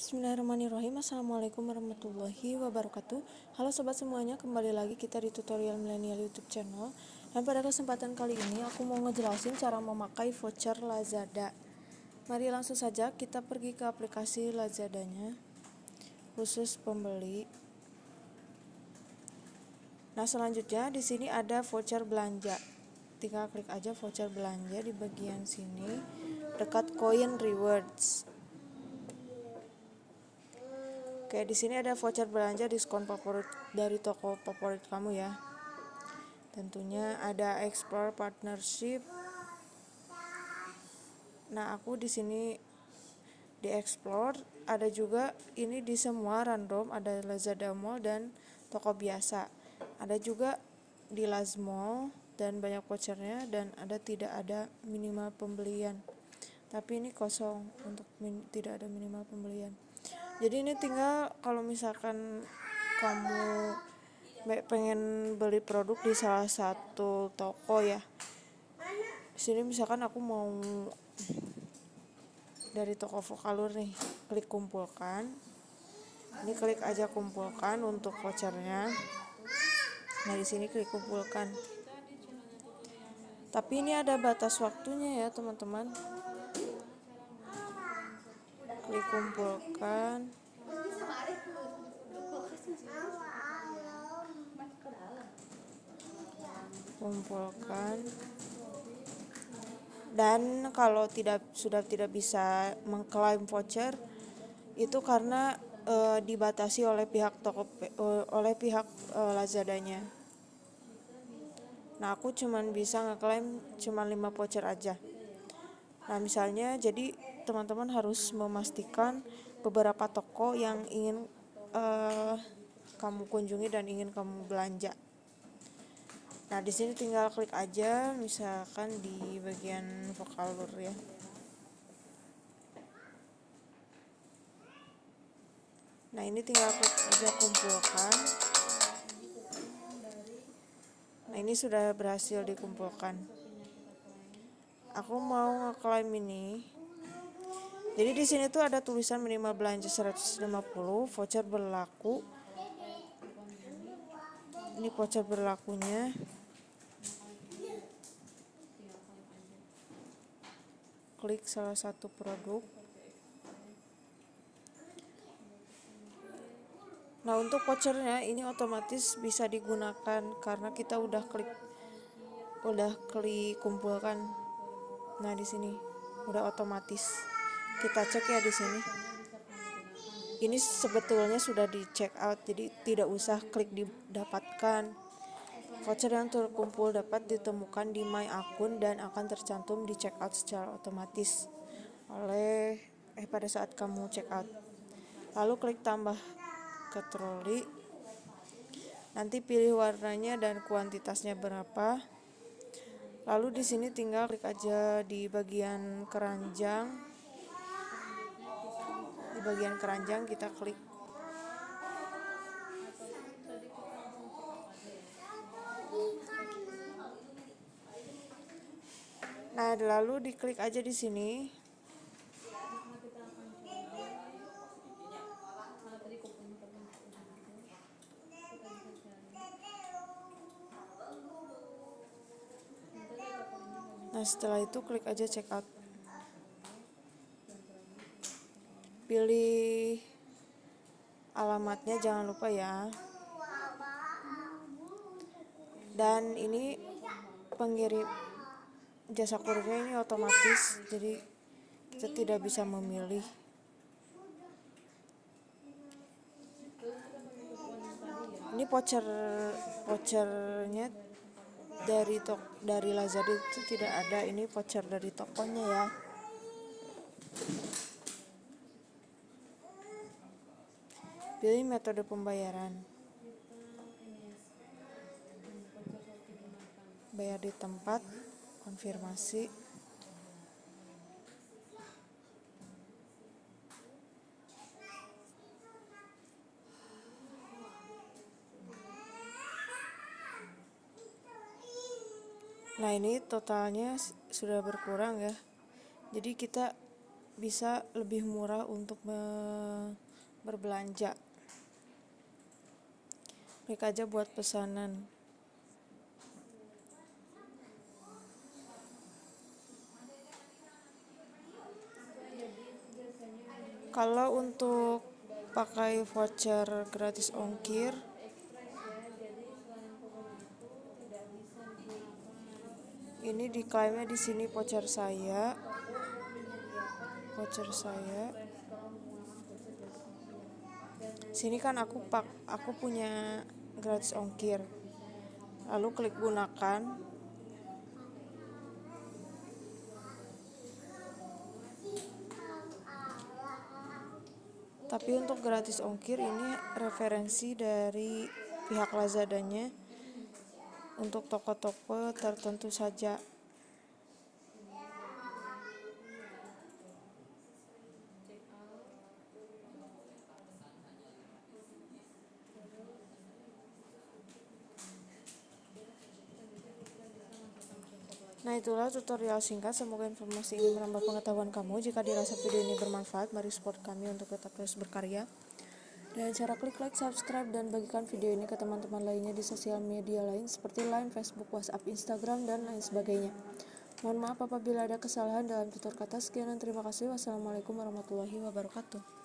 Bismillahirrahmanirrahim. Assalamualaikum warahmatullahi wabarakatuh. Halo sobat semuanya, kembali lagi kita di tutorial milenial YouTube channel. Dan pada kesempatan kali ini aku mau ngejelasin cara memakai voucher Lazada. Mari langsung saja kita pergi ke aplikasi Lazadanya, khusus pembeli. Nah, selanjutnya di sini ada voucher belanja. Tinggal klik aja voucher belanja di bagian sini dekat koin rewards. Oke, di sini ada voucher belanja diskon favorit dari toko favorit kamu ya. Tentunya ada explore partnership. Nah, aku di sini di explore, ada juga ini di semua random, ada Lazada Mall dan toko biasa. Ada juga di Laz Mall dan banyak vouchernya, dan tidak ada minimal pembelian. Tapi ini kosong untuk tidak ada minimal pembelian. Jadi ini tinggal kalau misalkan kamu pengen beli produk di salah satu toko ya. Di sini misalkan aku mau dari toko Vokalur nih, klik kumpulkan. Ini klik aja kumpulkan untuk vouchernya. Nah, di sini klik kumpulkan. Tapi ini ada batas waktunya ya, teman-teman. Klik kumpulkan. Kumpulkan. Dan kalau sudah tidak bisa mengklaim voucher itu karena dibatasi oleh pihak Lazadanya. Nah, aku cuman bisa ngeklaim cuma 5 voucher aja. Nah, misalnya jadi teman-teman harus memastikan beberapa toko yang ingin kamu kunjungi dan ingin kamu belanja. Nah, di sini tinggal klik aja misalkan di bagian Vokalur ya. Nah, ini tinggal klik aja kumpulkan. Nah, ini sudah berhasil dikumpulkan. Aku mau ngeklaim ini. Jadi di sini tuh ada tulisan minimal belanja 150, voucher berlaku. Ini voucher berlakunya. Klik salah satu produk. Nah, untuk vouchernya ini otomatis bisa digunakan karena kita udah klik kumpulkan. Nah, di sini udah otomatis. Kita cek ya di sini. Ini sebetulnya sudah di check out, jadi tidak usah klik didapatkan. Voucher yang terkumpul dapat ditemukan di My Akun dan akan tercantum di check out secara otomatis pada saat kamu check out. Lalu klik tambah ke troli. Nanti pilih warnanya dan kuantitasnya berapa. Lalu di sini tinggal klik aja di bagian keranjang. Di bagian keranjang kita klik. Nah, lalu diklik aja di sini. Nah, setelah itu klik aja check out. Pilih alamatnya, jangan lupa ya. Dan ini pengirim jasa kurirnya ini otomatis, jadi kita tidak bisa memilih. Ini vouchernya dari Lazada itu tidak ada, ini voucher dari tokonya ya. Pilih metode pembayaran. Bayar di tempat, konfirmasi. Nah, ini totalnya sudah berkurang ya. Jadi kita bisa lebih murah untuk berbelanja. Klik aja buat pesanan. Kalau untuk pakai voucher gratis ongkir, ini diklaimnya di sini voucher saya. Sini kan aku punya gratis ongkir. Lalu klik gunakan. Tapi untuk gratis ongkir ini referensi dari pihak Lazadanya untuk toko-toko tertentu saja. Nah, itulah tutorial singkat. Semoga informasi ini menambah pengetahuan kamu. Jika dirasa video ini bermanfaat, mari support kami untuk tetap terus berkarya. Dan cara klik like, subscribe, dan bagikan video ini ke teman-teman lainnya di sosial media lain seperti Line, Facebook, WhatsApp, Instagram, dan lain sebagainya. Mohon maaf apabila ada kesalahan dalam tutur kata. Sekian dan terima kasih. Wassalamualaikum warahmatullahi wabarakatuh.